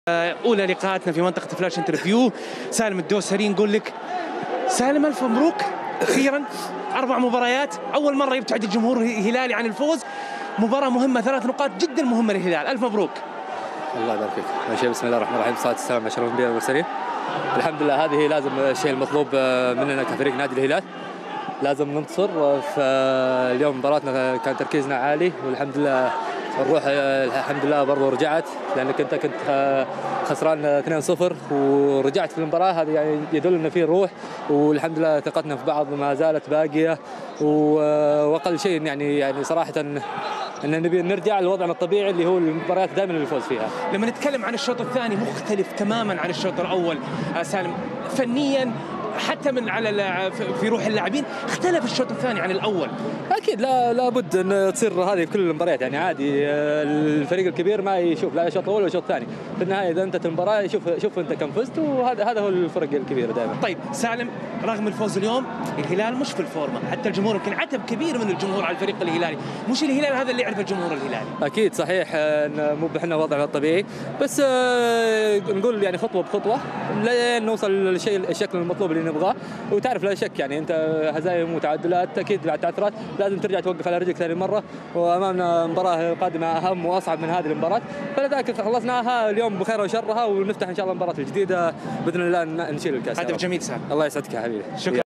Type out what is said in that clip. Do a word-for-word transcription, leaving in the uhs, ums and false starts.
أولى لقاءاتنا في منطقة فلاش انترفيو. سالم الدوسري نقول لك سالم ألف مبروك، أخيرا أربع مباريات، أول مرة يبتعد الجمهور الهلالي عن الفوز، مباراة مهمة، ثلاث نقاط جدا مهمة للهلال، ألف مبروك. الله يبارك فيك. أول شيء بسم الله الرحمن الرحيم، والصلاة والسلام على أشرف الأنبياء والمرسلين. الحمد لله، هذه لازم الشيء المطلوب مننا كفريق نادي الهلال، لازم ننتصر. فاليوم مباراتنا كان تركيزنا عالي، والحمد لله الروح الحمد لله برضو رجعت، لانك انت كنت خسران اثنين صفر ورجعت في المباراه، هذا يعني يدل ان في روح، والحمد لله ثقتنا في بعض ما زالت باقيه، واقل شيء يعني يعني صراحه ان نبي نرجع لوضعنا الطبيعي اللي هو المباريات دائما اللي نفوز فيها. لما نتكلم عن الشوط الثاني مختلف تماما عن الشوط الاول سالم، فنيا حتى من على في روح اللاعبين اختلف الشوط الثاني عن الاول. اكيد لا لابد ان تصير هذه في كل المباريات، يعني عادي الفريق الكبير ما يشوف لا الشوط الاول ولا الشوط الثاني، في النهايه اذا انتهت المباراه شوف شوف انت كم فزت، وهذا هذا هو الفرق الكبير دائما. طيب سالم، رغم الفوز اليوم الهلال مش في الفورمه، حتى الجمهور يمكن عتب كبير من الجمهور على الفريق الهلالي، مش الهلال هذا اللي يعرف الجمهور الهلالي. اكيد صحيح، مو احنا وضعنا الطبيعي، بس نقول يعني خطوه بخطوه لين نوصل للشيء الشكل المطلوب اللي نبغاه. وتعرف لا شك يعني انت هزايم وتعادلات اكيد بعد تعثرات لازم ترجع توقف على رجلك ثاني مره، وامامنا مباراه قادمه اهم واصعب من هذه المباراه، فلذلك خلصناها اليوم بخير وشرها، ونفتح ان شاء الله المباراه الجديده باذن الله نشيل الكاس. هدف جميل سالم، الله يسعدك يا حبيبي. شكرا.